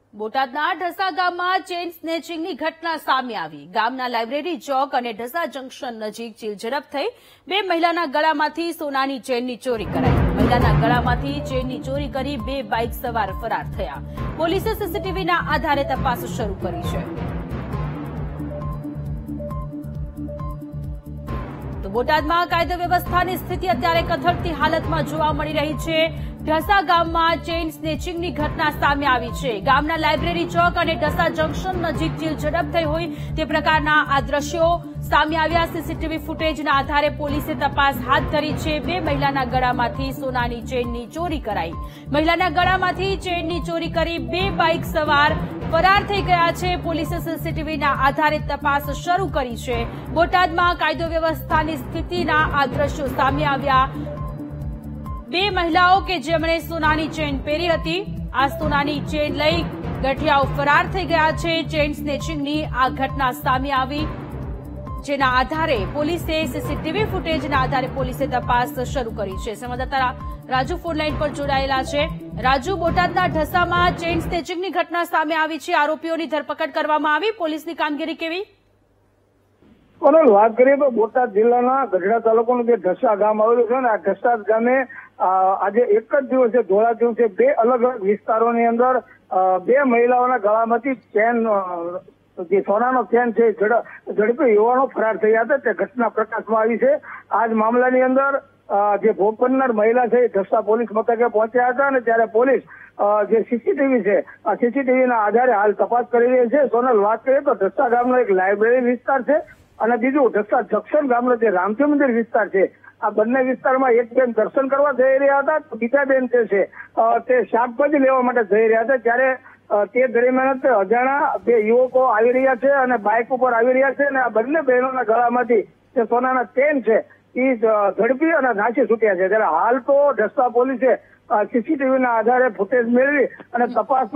બોટાદના ઢસા ગામમાં ચેઇન સ્નેચિંગની ઘટના સામે આવી। ગામના લાઇબ્રેરી ચોક અને ઢસા જંકશન નજીક ચીલઝડપ થઈ। બે મહિલાના ગળામાંથી સોનાની ચેઇનની ચોરી કરાઈ। મહિલાના ગળામાંથી ચેઇનની ચોરી કરી બે બાઇક સવાર ફરાર થયા। પોલીસે સીસીટીવીના આધારે તપાસ શરૂ કરી છે। તો બોટાદમાં કાયદો વ્યવસ્થાની સ્થિતિ અત્યારે કથળતી હાલતમાં જોવા મળી રહી છે। ઢસા ગામમાં ચેઇન સ્નેચિંગની ઘટના સામે આવી છે। ગામના લાઇબ્રેરી ચોક અને ઢસા જંકશન નજીક ચીલઝડપ થઈ હોય તે પ્રકારના આ દ્રશ્યો સામે આવ્યા। સીસીટીવી ફૂટેજના આધારે પોલીસે તપાસ હાથ ધરી છે। બે મહિલાના ગળામાંથી સોનાની ચેઇનની ચોરી કરાઈ। મહિલાના ગળામાંથી ચેઇનની ચોરી કરી બે બાઇક સવાર ફરાર થઈ ગયા છે। પોલીસે સીસીટીવીના આધારે તપાસ શરૂ કરી છે। બોટાદમાં કાયદો વ્યવસ્થાની સ્થિતિના આ દ્રશ્યો સામે આવ્યા। બે મહિલાઓ કે જેમણે સોનાની ચેઇન પહેરી હતી આ સોનાની ચેઇન લઈ ગઠિયાઓ ફરાર થઈ ગયા છે। ચેઇન સ્નેચિંગની આ ઘટના સામે આવી જેના આધારે પોલીસે સીસીટીવી ફૂટેજના આધારે પોલીસે તપાસ શરૂ કરી છે। સંવાદદાતા રાજુ ફોનલાઈન પર જોડાયેલા છે। રાજુ, બોટાદના ઢસામાં ચેઇન સ્નેચિંગની ઘટના સામે આવી છે। આરોપીઓની ધરપકડ કરવામાં આવી। પોલીસની કામગીરી કેવી? વાત કરીએ તો બોટાદ જિલ્લાના ગઢડા તાલુકાનું જે ઢસા ગામ આવેલું છે ને આ ઢસા ગામે આજે એક જ દિવસે ધોળા દિવસે બે અલગ અલગ વિસ્તારોની અંદર બે મહિલાઓના ગળામાંથી ચેન જે સોનાનો ચેન છે ઝડપી યુવાનો ફરાર થયા હતા તે ઘટના પ્રકાશમાં આવી છે। આ જ મામલાની અંદર જે ભોગ બનનાર મહિલા છે એ ઢસા પોલીસ મથકે પહોંચ્યા હતા અને ત્યારે પોલીસ જે સીસીટીવી છે આ સીસીટીવીના આધારે હાલ તપાસ કરી રહી છે। સોનલ, વાત કરીએ તો ઢસા ગામનો એક લાઇબ્રેરી વિસ્તાર છે અને બીજું ઢસા જંકશન ગામનો જે રામજી મંદિર વિસ્તાર છે આ બંને વિસ્તારમાં એક બેન દર્શન કરવા જઈ રહ્યા હતા તો બીજા બેન જે છે તે શાકભાજી લેવા માટે જઈ રહ્યા હતા। ત્યારે તે દરમિયાન અજાણા બે યુવકો આવી રહ્યા છે અને બાઇક ઉપર આવી રહ્યા છે અને આ બંને બહેનોના ગળામાંથી જે સોનાના ચેન છે એ ઝડપી અને નાસી છૂટ્યા છે। ત્યારે હાલ તો ઢસા પોલીસે સીસીટીવીના આધારે ફૂટેજ મેળવી અને તપાસ